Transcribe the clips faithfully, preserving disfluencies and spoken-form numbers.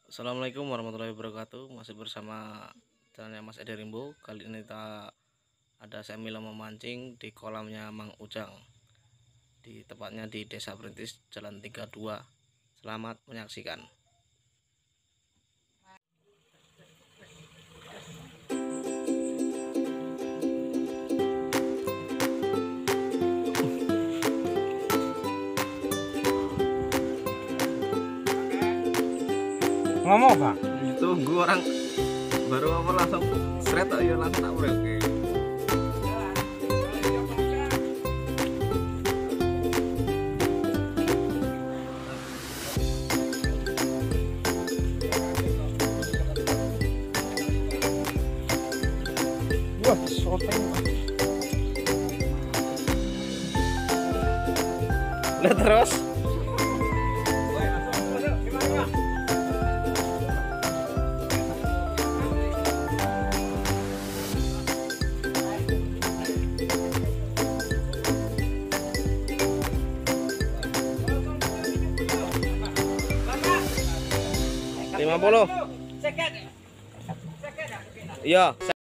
Assalamualaikum warahmatullahi wabarakatuh. Masih bersama channelnya Mas Edi Rimbo. Kali ini kita ada seminar memancing di kolamnya Mang Ujang, di tepatnya di Desa Perintis, Jalan tiga puluh dua. Selamat menyaksikan. Ngomong Pak, Itu gua orang baru apa langsung seret ya langsung tak boleh. Oke. wah soteng. Udah terus. lima puluh. Iya.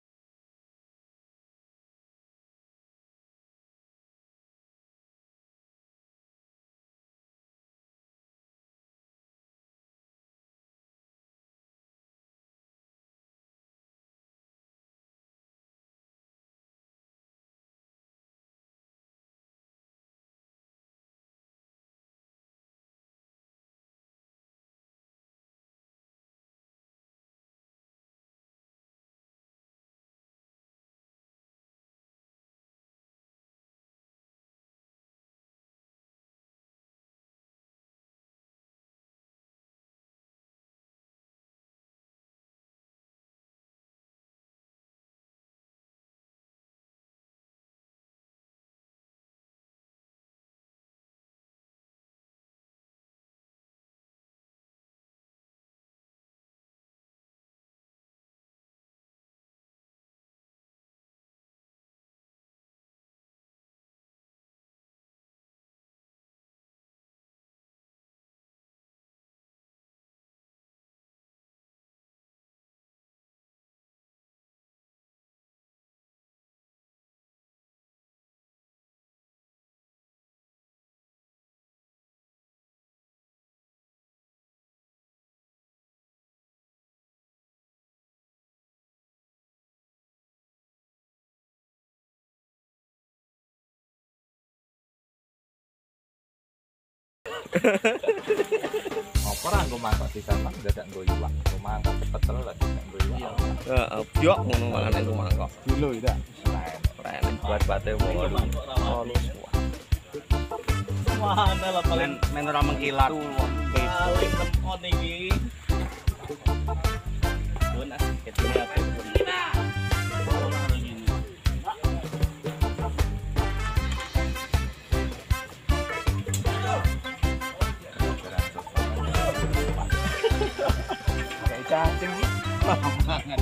Apa orang gue mangkok di sana udah tak gue iwak, gue mangkok cepet terus lah tak gue iwak. Heeh, biok ngono mangan iku mangkok. Dulu itu. Keren buat bate mau lu. Oh lu semua. Mana lah paling Men ora mengkilat. paling tempat iki. Benar, ketemu aku. Kayak cacing sih. Mangan.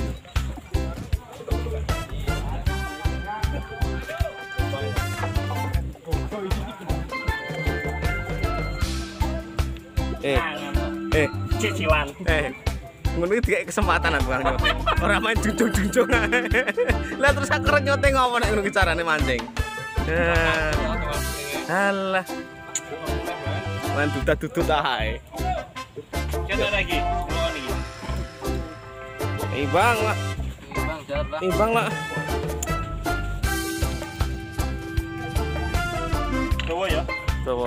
Eh, eh, Cicilan. eh. Ngono iki dikek kesempatan aku karo nyote. Ora main junjung-junjung ae. Lah terus aku kerep nyote ngopo nek ngono ki carane mancing. Alah. Main dudut-dudut ae. Coba lagi. Ngomong iki. Imbang lah. Bang, jawab Bang. Imbang lah. Coba ya. Coba.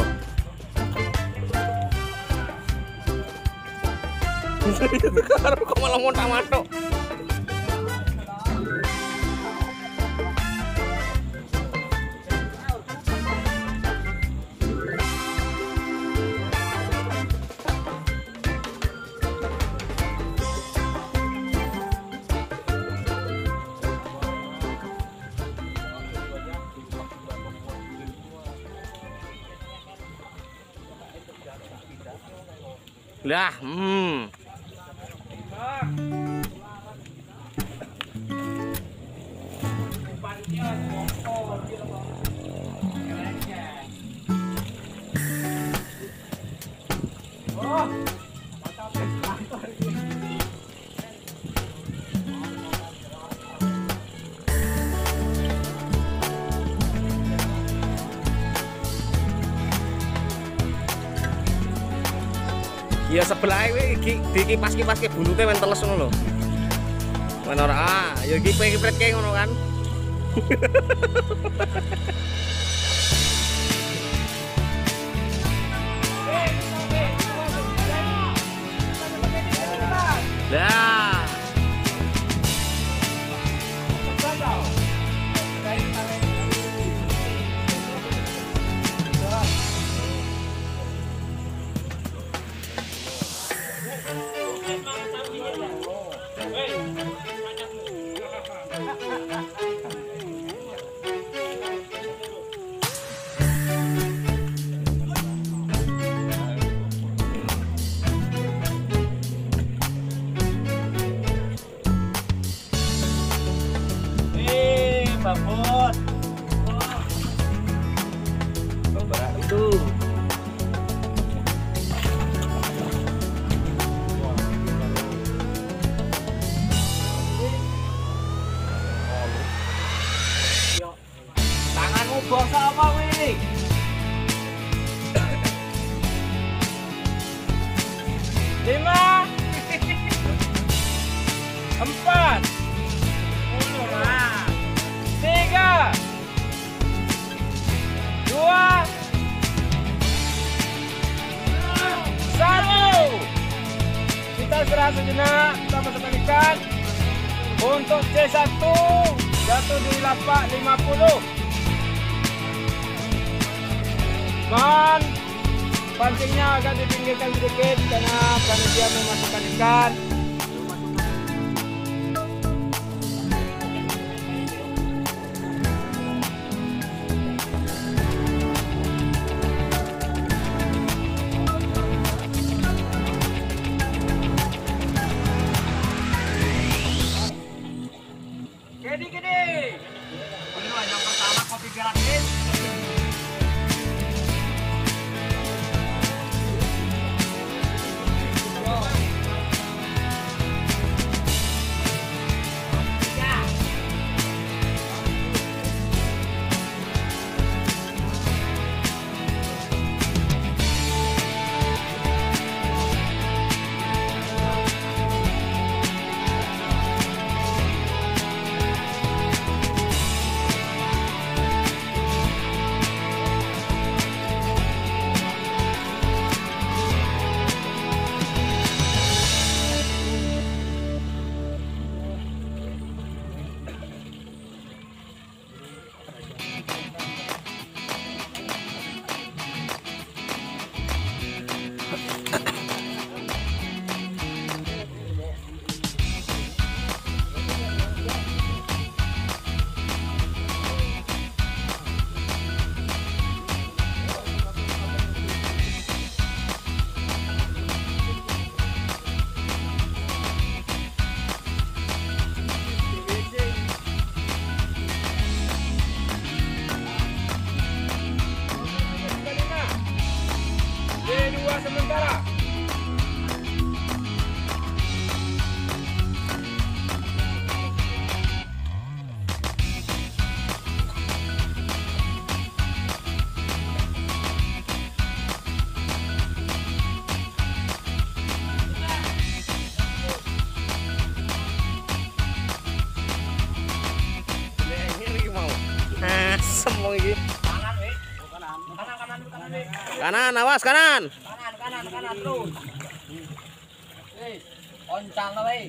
Karo kok malah montak-mantuk. Lah, hmm. Oh. Ya sebelah iki iki dikipas-kipaske bulute men teles ngono lho. Men ora ah, ya iki kipret-kipret ngono kan. Lah. Babot. Beberapa itu. Tanganmu bosok apa wih? Lima, empat, tiga, dua, satu. Kita istirahat sejenak, kita masukkan ikan. Untuk C satu jatuh di lapak lima puluh. Mohon pancingnya agak dipinggirkan sedikit karena panitia memasukkan ikan. Gede-gede. Ini yang pertama kopi gratis. Sementara kanan, awas kanan. kanan kanan kanan terus. Eh, oncang lah weh.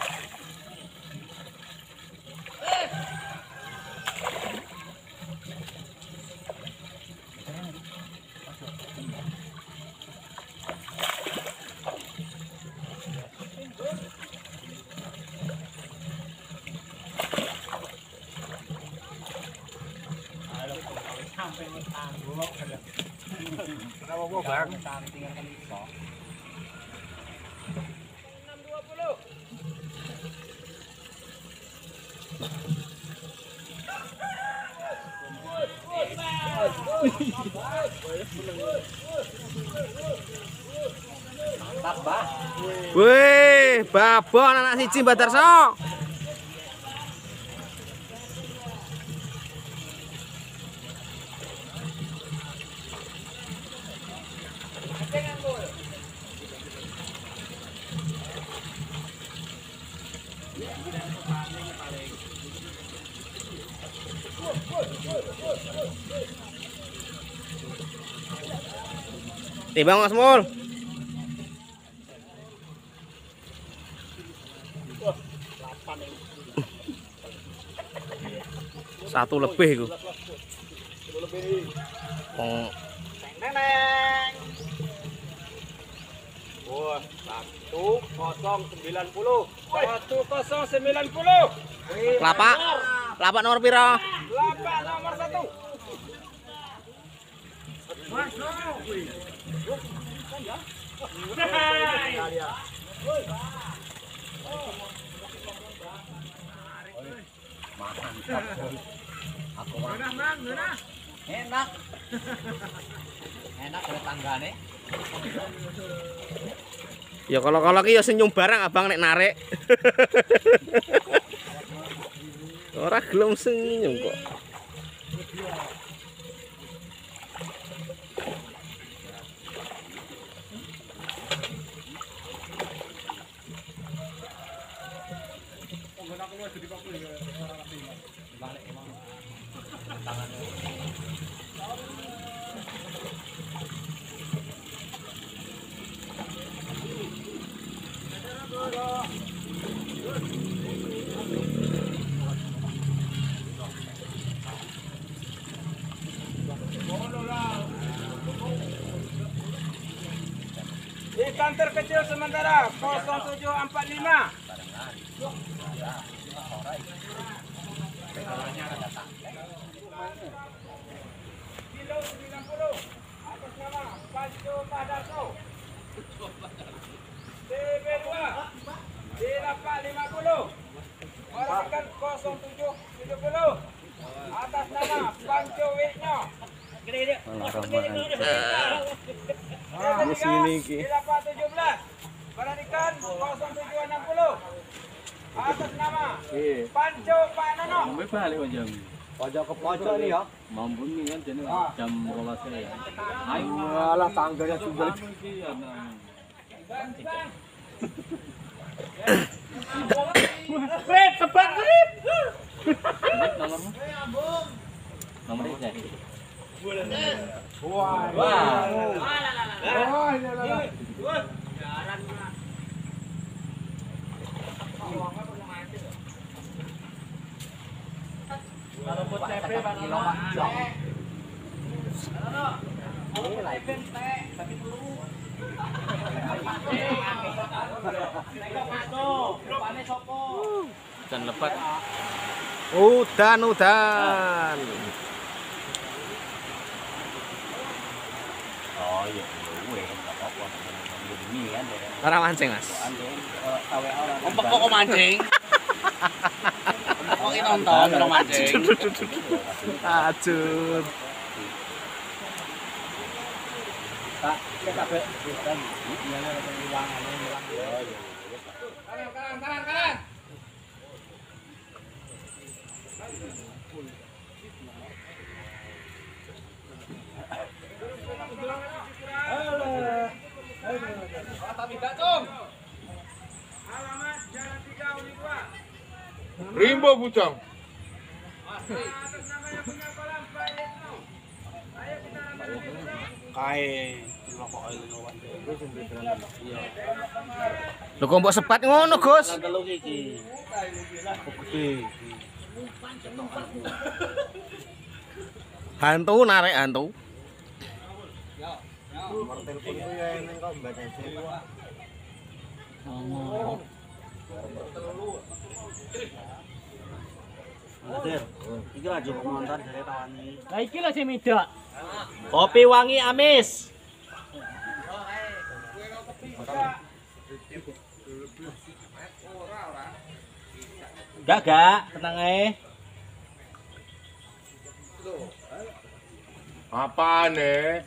Sampai ngetangguk. Kenapa gua bang? Tinggal kali kok. enam dua puluh. Mantap, Bah. Wih, babon anak siji Mbak Darso. Timbang Mas Mul. Satu lebih itu. Oh. Neneng. Wah, satu kosong sembilan puluh. Satu kosong sembilan puluh. Lapak. Lapak nomor piro? Lapak nomor satu. Aku enak. Enak ada tanggane. Ya kalau-kalau ki ya senyum barang abang nek narik. Ora gelem senyum kok. Ikan terkecil sementara nol tujuh empat lima. Kilo sembilan puluh. Atas nama Panco Padarso. T B dua. Di lapak lima puluh. Orang ikan nol tujuh tujuh puluh. Atas nama Panco Wisno. Di sini ki. Di lapak tujuh belas. Barang ikan nol tujuh enam puluh. Atas nama Panco Pak Nono. Sampai balik kok jam. Pojok ke pojok nih ya. Mampu nih kan jadi jam rolas ya. Ayo Alah tangganya juga. Grip, tebak grip. Nomormu? Nomornya saya. Wah. Wah. Wah, ini lah. Kalau buat C P kilo Pak. Ini lagi. Tapi dulu. Hujan lebat. Udan udan. Oh iya, gue enggak apa-apa. Ini kan. Ora mancing, Mas. Ompok kok mancing. Ompok iki nonton ora mancing. Ajur. Pak, kita kabeh hutan. Iya, ada hilangan, hilang. Kanan, kanan, kanan, kanan. Alamat Jalan tiga Uni dua. Rimbo Bujang. Atas nama yang punya kolam Pak Yetno. Ayo kita ramai. Kae rokok lawan. Lho kok mbok sepat ngono, Gus? Telu iki. Gede. Hantu narik hantu. Nomor telepon ku ya ning kok mbak Desi. Adir, iki lagi komentar dari tawani. Lah iki lho sing midok. Kopi wangi amis. Gak gak, tenang ae. Apa nih?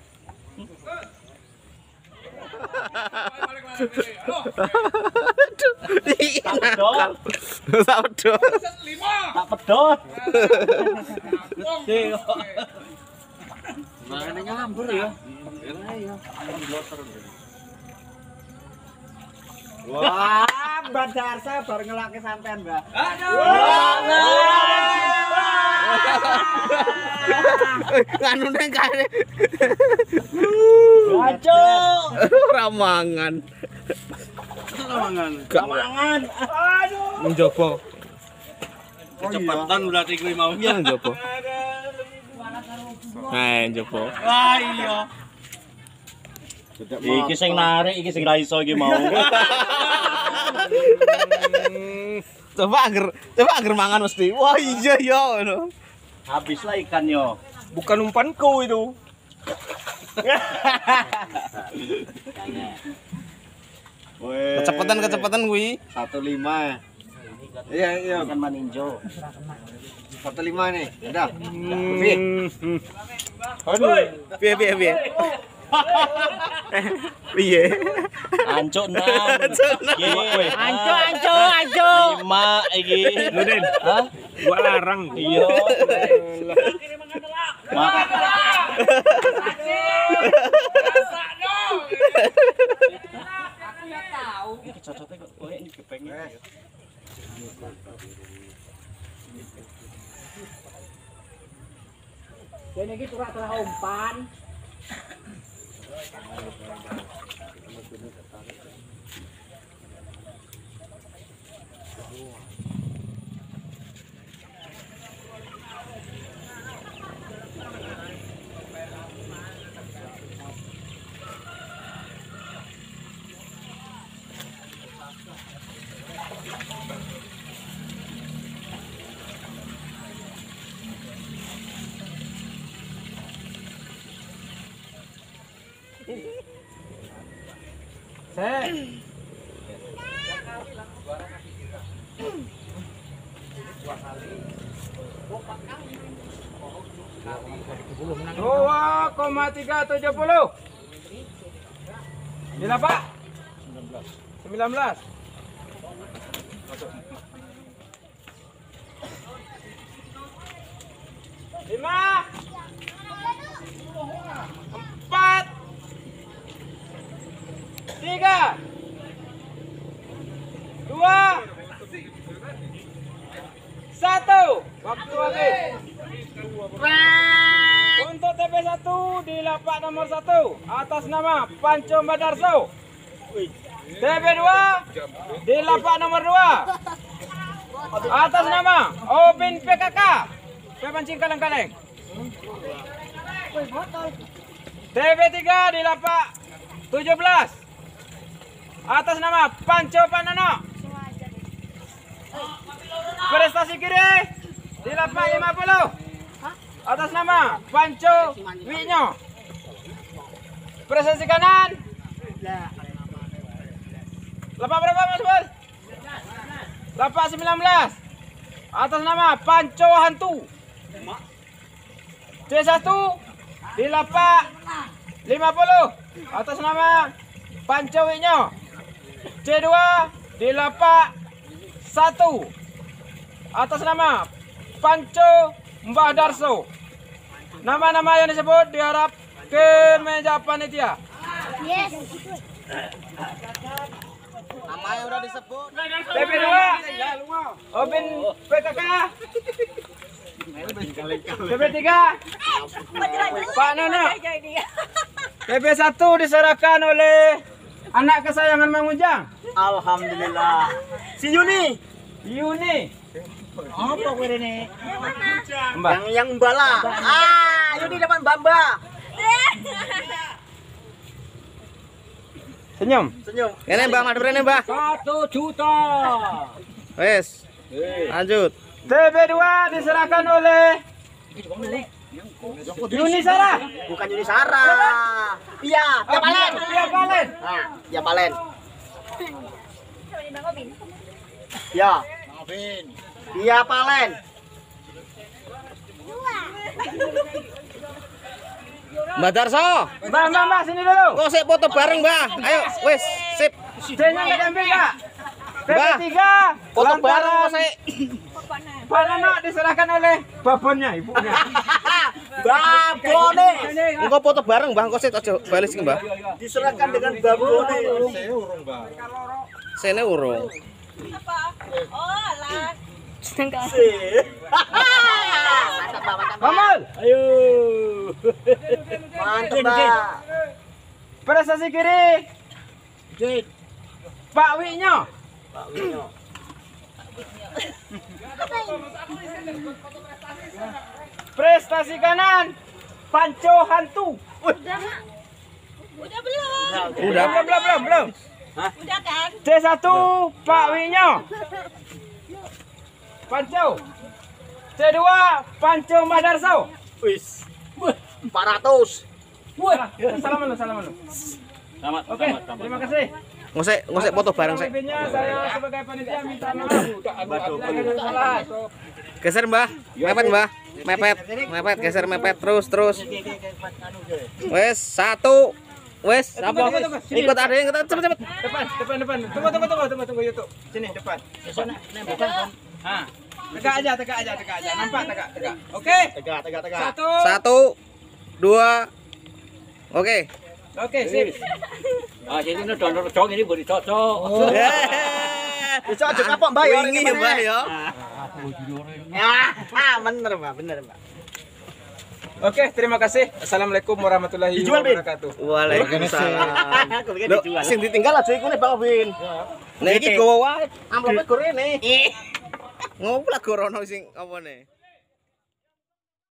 Tak pedot. Tak pedot. Tak pedot. Makane ngambur ya. Wah, Mbak Darsa baru ngelake sampean, Mbak. Nganu neng kare. Aduh. Ramangan. Ramangan. Ramangan. Aduh. Menjopo. Kecepatan berarti kuwi mau. Iya menjopo. Nah, menjopo. Wah iya. Iki sing narik, iki sing ra iso iki mau. Coba angger, coba angger mangan mesti. Wah iya ya ngono. Habis lah ikan yo. Bukan umpanku itu. Kecepatan kecepatan kuwi. satu lima. Iya, iya. Ikan maninjo. satu lima nih. Udah. Aduh. Piye piye piye. Piye? Ancuk enam. Kowe. Ancuk ancuk ancuk. Lima iki. Luden. Hah? Gua larang. Iya. Mak. Iki cocoknya kok kowe iki kepengen. Dene iki turak-turak umpan. dua koma tiga tujuh puluh. Gila Pak. sembilan belas. Lima. Empat. Tiga. Dua. Satu. Waktu habis. Untuk T P satu di lapak nomor satu atas nama Panco Madarso. T P dua di lapak nomor dua atas nama Obin P K K. Pepancing kaleng-kaleng. T P tiga di lapak tujuh belas atas nama Panco Panono. Prestasi kiri di lapak lima puluh atas nama Panco Winyo. Prestasi kanan lapak berapa Mas Bur? Lapak sembilan belas atas nama Panco Hantu. C satu di lapak lima puluh atas nama Panco Winyo. C dua di lapak satu atas nama Panco Mbah Darso. Nama-nama yang disebut diharap ke meja panitia. Yes. Namanya udah disebut. T P dua Obin P K K. T P tiga Pak Nono. T P satu diserahkan oleh anak kesayangan Mang Ujang. Alhamdulillah. Si Yuni. Yuni. Apa kowe rene? Mbak. Yang yang bala. Ah, Yuni dapat Bamba. Senyum. Senyum. Ini Mbak, madep rene Mbak. Satu juta. Wes. Lanjut. T P dua diserahkan oleh Yuni Sarah. Bukan Yuni Sarah. Iya, ya Palen. Iya Palen. Nah, ya Palen. Ya. Iya Palen. Mbak Darso. Mbak, mbak, mbak, sini dulu. Kok sik foto bareng, Mbak. Ayo, wes, sip. C-nya nggak diambil, Kak. T P Mbak, tiga foto bareng kok sik. Pak Nono diserahkan oleh babonnya, ibunya. Babone. Engko foto bareng, Mbak. Kok sik aja balik sing, Mbak. Diserahkan dengan babone. Sene urung. Apa? Oh, lah. Mamal. Ayo. Mantap, Pak. Prestasi kiri. Jit. Pak Winyo. Pak Winyo. Prestasi kanan. Panco Hantu. Udah, Mak. Udah belum? Udah belum belum belum belum. Udah kan? C satu Pak Winyo. Panco. C dua Panco Madarso. Wis. empat ratus. Wah, salaman lu, salaman lu. Selamat, Oke, selamat, selamat. terima kasih. Ngosek ngosek foto bareng sih. Pemimpinnya saya sebagai panitia minta maaf. Jangan salah. Geser Mbah, mepet Mbah, mepet, mepet, geser mepet terus terus. Wes satu, wes apa? Tunggu, tunggu, tunggu. Ikut ada yang cepet cepet. Depan, depan, depan. Tunggu, tunggu, tunggu, tunggu, tunggu YouTube. Sini depan. Ah, tegak aja, tegak aja, tegak aja. Nampak tegak, tegak. Oke. Tegak, tegak, tegak. Satu. Satu, dua, oke. Oke, sip. Ah, jadi ini donor dong ini boleh cocok. Bisa aja kapok Mbak ya. Wingi ya Mbah ya. Ah, bener Mbak, bener Mbak. Oke, terima kasih. Assalamualaikum warahmatullahi Dijual, Bin. wabarakatuh. Waalaikumsalam. Aku pikir Loh, dijual. sing ditinggal aja iku nek Bang Win. Nek iki gowo wae, amplope gorene. Ngopo lah gorono sing apa ne?